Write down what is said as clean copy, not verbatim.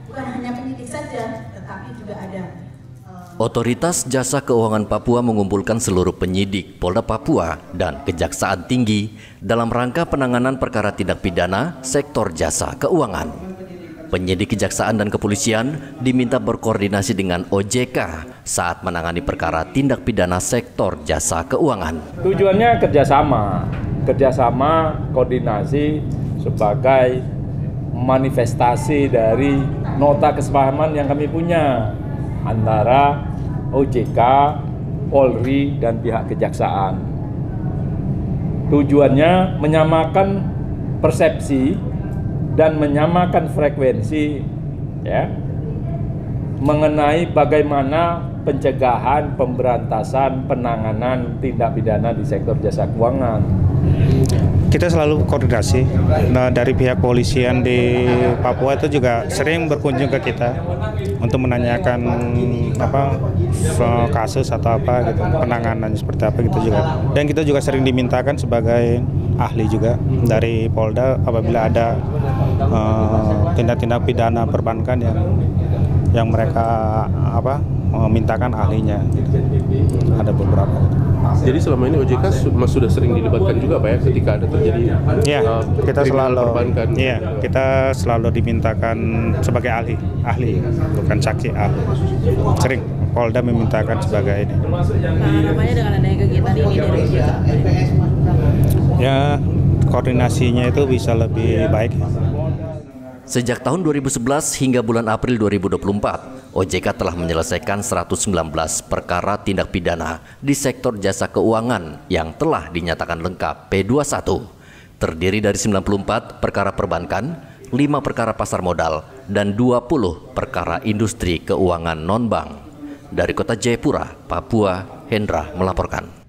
bukan hanya penyidik saja, tetapi juga ada Otoritas Jasa Keuangan Papua mengumpulkan seluruh penyidik Polda Papua dan Kejaksaan Tinggi dalam rangka penanganan perkara tindak pidana sektor jasa keuangan. Penyidik Kejaksaan dan Kepolisian diminta berkoordinasi dengan OJK saat menangani perkara tindak pidana sektor jasa keuangan. Tujuannya kerjasama koordinasi sebagai manifestasi dari nota kesepahaman yang kami punya antara OJK, Polri, dan pihak kejaksaan. Tujuannya menyamakan persepsi dan menyamakan frekuensi ya, mengenai bagaimana pencegahan, pemberantasan, penanganan tindak pidana di sektor jasa keuangan. Kita selalu koordinasi. Nah, dari pihak polisian di Papua itu juga sering berkunjung ke kita untuk menanyakan kasus atau apa gitu, penanganan seperti apa gitu juga. Dan kita juga sering dimintakan sebagai ahli juga dari Polda apabila ada tindak-tindak pidana perbankan yang mereka memintakan ahlinya. Ada beberapa. Jadi selama ini OJK sudah sering dilibatkan juga Pak ya ketika ada terjadi kita selalu dimintakan sebagai ahli bukan saksi ahli. Sering Polda memintakan sebagai ini. Harapannya dengan adanya kegiatan ini dari OJK? Ya, koordinasinya itu bisa lebih baik. Sejak tahun 2011 hingga bulan April 2024, OJK telah menyelesaikan 119 perkara tindak pidana di sektor jasa keuangan yang telah dinyatakan lengkap P21. Terdiri dari 94 perkara perbankan, 5 perkara pasar modal, dan 20 perkara industri keuangan non-bank. Dari Kota Jayapura, Papua, Hendra melaporkan.